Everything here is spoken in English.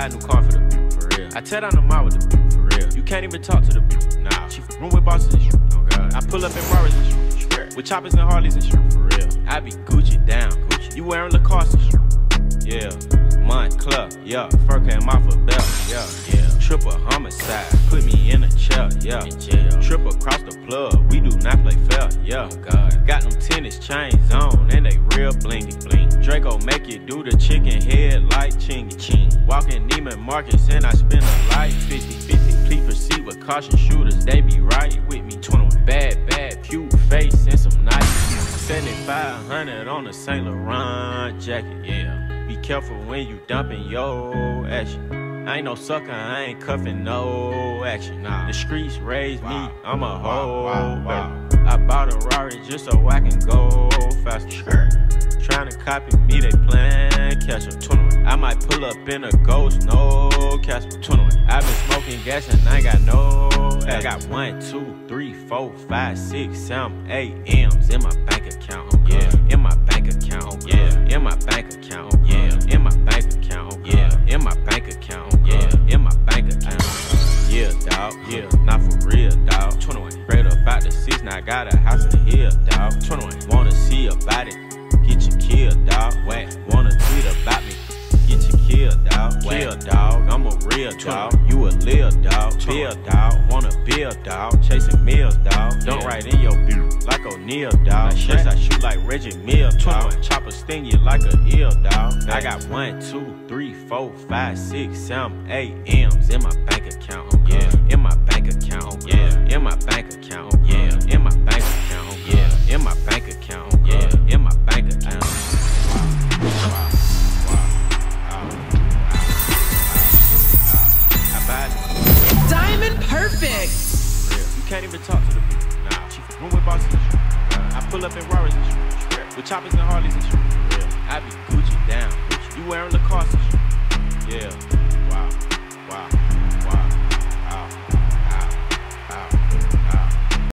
buy a new car for the beat, for real. I tear down the mall with the beat, for real. You can't even talk to the beat, nah. She room with bosses and shit, oh God. I pull up in Rarers and shit, with choppers and Harleys and shit, for real. I be Gucci down, Gucci. You wearing Lacoste and shit, yeah. Montclair, yeah. Fur came off a belt, yeah, yeah. Triple homicide, put me in a chair, yeah. Trip across the plug, we do not play fair, yeah. Oh God. Got them tennis chains on, and they real blingy bling. Draco make you do the chicken head like chingy ching. Walking Neiman Marcus and I spend a life 50-50. Please proceed with caution, shooters, they be right with me. 21 bad, cute face and some nice 7500 on a Saint Laurent jacket, yeah. Be careful when you dumping your action. I ain't no sucker, I ain't cuffing no action. Nah. The streets raised me, I'm a hoe. I bought a Rari just so I can go faster. Tryna copy me, they plan catch up. 21. I might pull up in a ghost, no Casper. 21. I been smoking gas and I ain't got no. I got 1, 2, 3, 4, 5, 6, 7, 8 M's in my bank account. Yeah, in my bank account. Yeah, in my bank account. Yeah, in my bank account. Yeah, in my bank account. Yeah, in my bank account. Yeah, dawg. Yeah, not for real, dawg. 21. Straight up out the 6, now I got a house in the hill, dawg. 21. Wanna see about it? Get you killed, dawg. Whack. Wanna tweet about me? Get you killed, dawg. Kill, dawg. I'm a real dawg. You a lil dawg. Bill, dawg. Wanna build, dawg. Chasing meals, dawg. Don't write in your beat like O'Neal, dawg. Like I shoot like Reggie Mills, dawg. Chopper sting you like a eel, dawg. I got 1, 2, 3, 4, 5, 6, 7, 8 M's in my bank account. Yeah, in my bank account. Yeah, in my bank account. Yeah, in my bank account. Yeah, in my bank account. Yeah, in my bank account. Diamond perfect. You can't even talk to the people. Nah. She room with bosses and shit. I pull up in Rarers and shit, with choppers and Harleys and shit.